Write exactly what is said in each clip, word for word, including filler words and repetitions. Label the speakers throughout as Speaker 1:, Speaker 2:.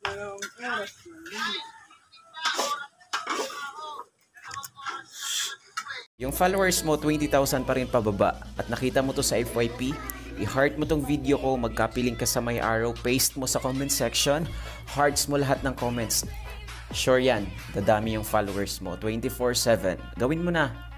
Speaker 1: Yung followers mo, twenty thousand pa rin pababa at nakita mo to sa F Y P, i-heart mo tong video ko, magcopy link ka sa may arrow, paste mo sa comment section, hearts mo lahat ng comments. Sure yan, dadami yung followers mo, twenty-four seven. Gawin mo na.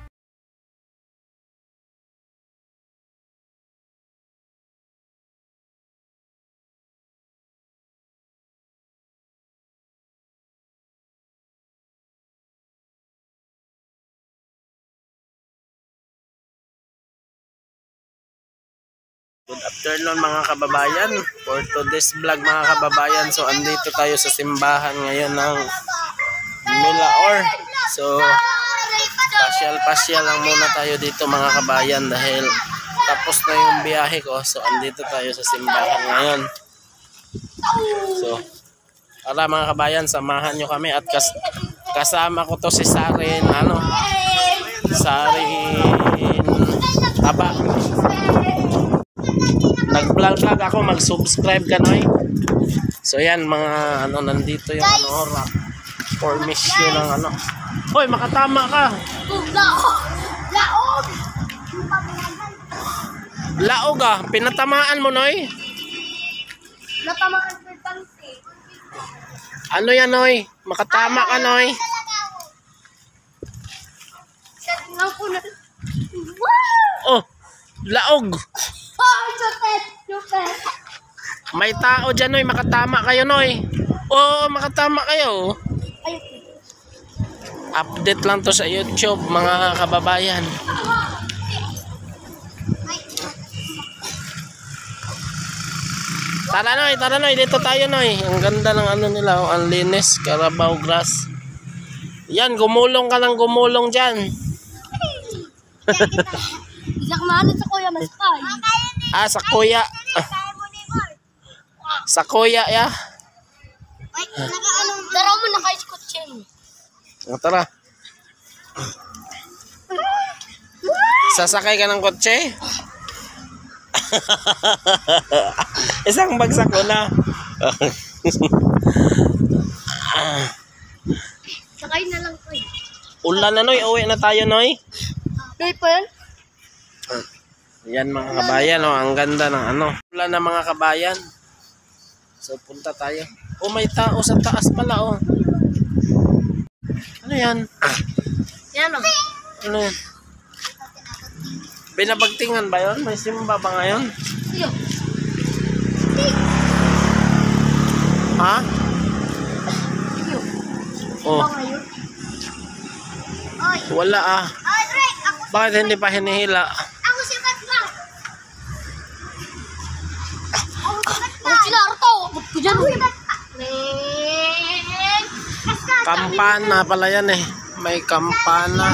Speaker 2: Good afternoon mga kababayan. For today's vlog mga kababayan, so andito tayo sa simbahan ngayon ng Milaor. So pasyal-pasyal lang muna tayo dito mga kabayan dahil tapos na yung biyahe ko. So andito tayo sa simbahan ngayon. So para mga kabayan, samahan nyo kami at kas kasama ko to si Sarin, ano, Sarin Taba. Nag-vlog vlog ako, mag-subscribe ka na eh. So yan mga ano, nandito yung ano, rock formation ng ano. Hoy, makatama ka. Laog. Laog ah, pinatamaan mo noy.
Speaker 3: Natamaan ko tansi.
Speaker 2: Ano yan noy? Makatama ka noy. Oh, laog. May tao dyan noy, makatama kayo noy. Oo, makatama kayo. Update lang to sa YouTube mga kababayan. Tara noy, tara noy, dito tayo noy. Ang ganda ng ano nila, ang linis, Carabao grass. Yan, gumulong ka ng gumulong dyan.
Speaker 3: Isa kamahanin sa kuya, mas kay.
Speaker 2: Ah, sa kuya. Sa kuya, ya.
Speaker 3: Ay, naka-ano. Daraw mo na kayo sa kutsin.
Speaker 2: O, tara. Sasakay ka ng kotse? Isang bagsak ko na.
Speaker 3: Sakay na lang kayo.
Speaker 2: Ulan na, noy. Uwi na tayo, noy.
Speaker 3: Paper?
Speaker 2: Yan mga kabayan, oh, ang ganda ng ano. Ulan na mga kabayan. So punta tayo. Oh, may tao sa taas pala, oh. Ano yan?
Speaker 3: Yan o.
Speaker 2: Ano yan? Binabagtingan ba yun? May simba ba ngayon?
Speaker 3: Iyo.
Speaker 2: Ha?
Speaker 3: Iyo.
Speaker 2: Oh,
Speaker 3: ngayon? Oy.
Speaker 2: wala ah.
Speaker 3: Oy, Drake. Ako,
Speaker 2: Bakit hindi pa hinihila?
Speaker 3: ako si Batman. Ako si Batman. Ako si Naruto. Ba't ko dyan? Ako si Batman.
Speaker 2: Kampana pala yan eh. May kampana.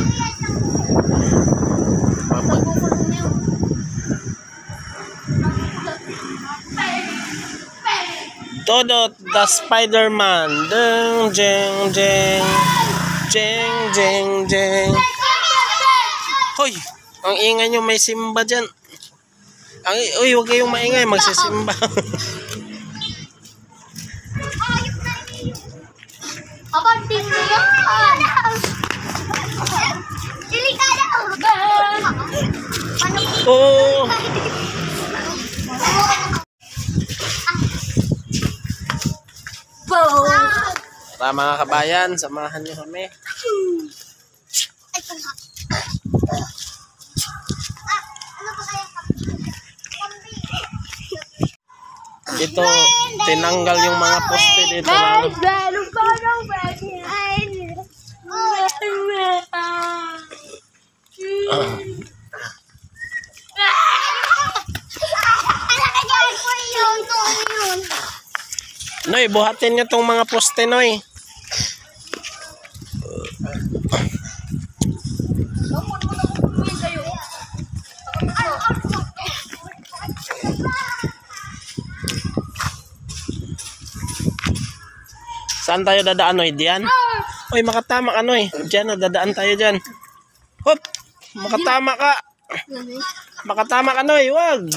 Speaker 2: Dodot the Spider-Man. Ding, jing, jing. Jing, jing, jing. Hoy! Ang ingay nyo, may simba dyan. Ang, uy, huwag kayong maingay. Magsisimba.
Speaker 3: Abanting na yan! Delikado!
Speaker 2: Oo.
Speaker 3: Bow!
Speaker 2: Tara mga kabayan, samahan nyo kami.
Speaker 3: Ay, pala. Ano ba kaya?
Speaker 2: Dito, tinanggal yung mga poste dito. Lalo. Noy, buhatin nyo tong mga poste, Noy. Saan tayo dadaan, Noy? Diyan? Uy, makatama ka, Noy. Diyan, no, dadaan tayo dyan. Hop! Makatama ka. Makatama ka, Noy. Wag.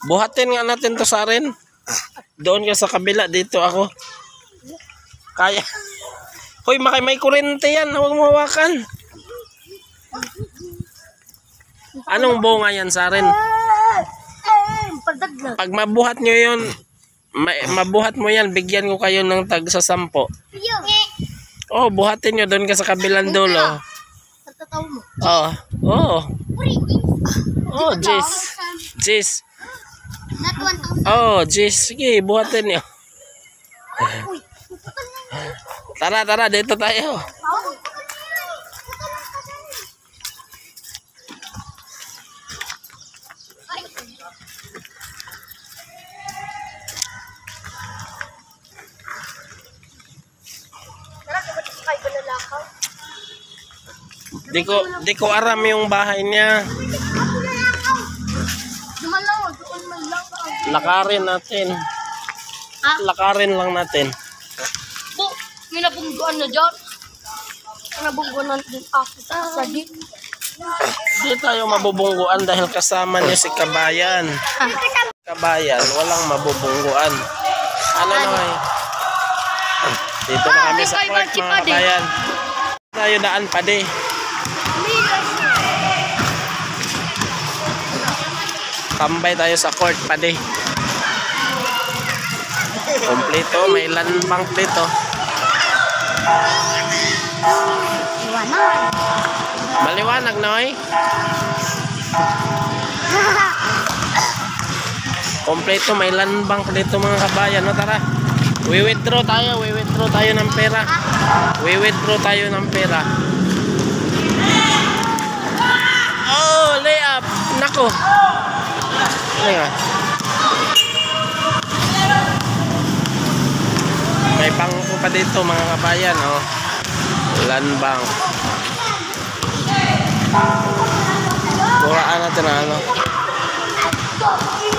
Speaker 2: Buhatin nga natin to sa rin. Doon ka sa kabila, dito ako. Kaya. Hoy, makay may kurente yan. Huwag mo hawakan. Anong bunga yan sa rin?
Speaker 3: Padag lang.
Speaker 2: Pag mabuhat nyo yun, ma- mabuhat mo yan, bigyan ko kayo ng tag sa sampo. Oh, buhatin nyo doon ka sa kabilang dulo.
Speaker 3: Natatawa mo.
Speaker 2: Oh, oh. Oh, Jis. Jis.
Speaker 3: Not one thousand.
Speaker 2: Oh, Jis. Sige, buhatin nyo. Tara, tara, dito tayo. Di ko, di ko aram yung bahay niya.
Speaker 3: Dumalaw, doon man lang.
Speaker 2: Lakarin natin.
Speaker 3: Ha?
Speaker 2: Lakarin lang natin.
Speaker 3: Bu, may nabungguan na dyan. May nabungguan na din ako sa di.
Speaker 2: Di tayo mabubungguan dahil kasama niyo si Kabayan. Kabayan, walang mabubungguan. Ano naman? Dito na kami sa court, mga kabayan. Tayo daan pa di. Tambay tayo sa court pa di. Kompleto, may lanbang dito. Maliwanag, Noy. Kompleto, may lanbang dito, mga kabayan. No, tara. We-withdraw tayo, we-withdraw tayo ng pera. We-withdraw tayo ng pera. Oh, layup. Nako. Ano may bangko pa dito, mga kabayan, oh. Lanbang. Kuraan natin na ano.